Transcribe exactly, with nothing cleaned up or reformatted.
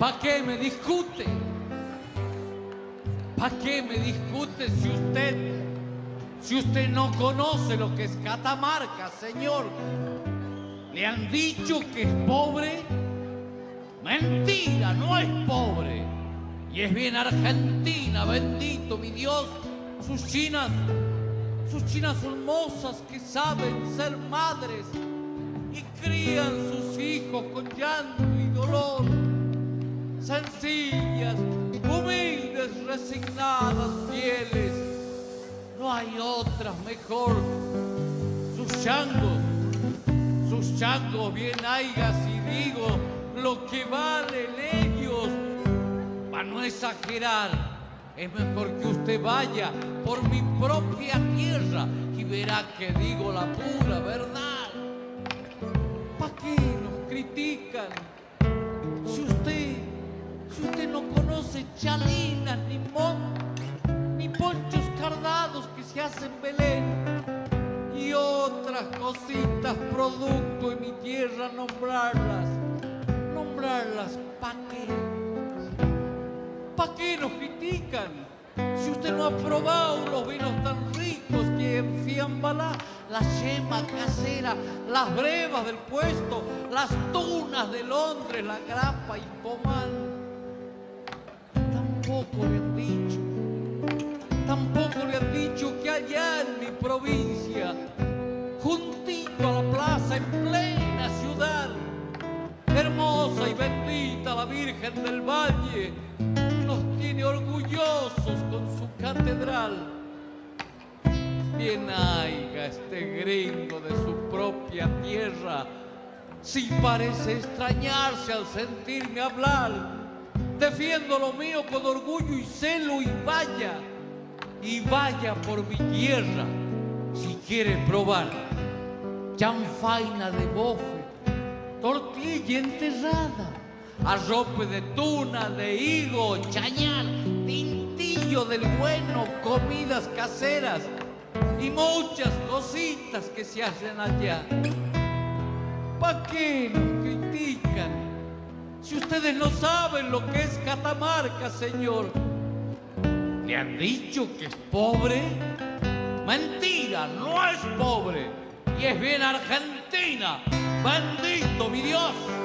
¿Para qué me discute? ¿Para qué me discute si usted, si usted no conoce lo que es Catamarca, señor? ¿Le han dicho que es pobre? Mentira, no es pobre. Y es bien argentina, bendito mi Dios. Sus chinas, sus chinas son mozas que saben ser madres y crían sus hijos con llanto y dolor. Sencillas, humildes, resignadas, fieles. No hay otras mejor. Sus changos, sus changos bien haigas y digo lo que valen ellos. Para no exagerar, es mejor que usted vaya por mi propia tierra y verá que digo la pura verdad. ¿Para qué nos critican? Si usted, si usted no conoce chalinas, ni mon, ni ponchos cardados que se hacen Belén y otras cositas, producto de mi tierra, nombrarlas, nombrarlas, ¿para qué? ¿Para qué nos critican? Si usted no ha probado los vinos tan ricos que en Fiambalá, la yema casera, las brevas del puesto, las tunas de Londres, la grapa y pomán. Tampoco le han dicho, tampoco le han dicho que allá en mi provincia, juntito a la plaza, en plena ciudad, hermosa y bendita la Virgen del Valle, nos tiene orgullosos con su catedral. Bien haiga este gringo de su propia tierra, si parece extrañarse al sentirme hablar. Defiendo lo mío con orgullo y celo y vaya, y vaya por mi tierra, si quiere probar chanfaina de bofe, tortilla enterrada, arrope de tuna, de higo, chañar, tintillo del bueno, comidas caseras y muchas cositas que se hacen allá. ¿Para qué nos critican? Si ustedes no saben lo que es Catamarca, señor. ¿Le han dicho que es pobre? Mentira, no es pobre. Y es bien argentina. Bendito mi Dios.